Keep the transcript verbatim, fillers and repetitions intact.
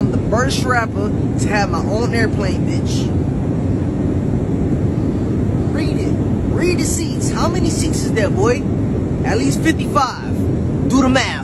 I'm the first rapper to have my own airplane, bitch. Read it. Read the seats. How many seats is there, boy? At least fifty-five. Do the math.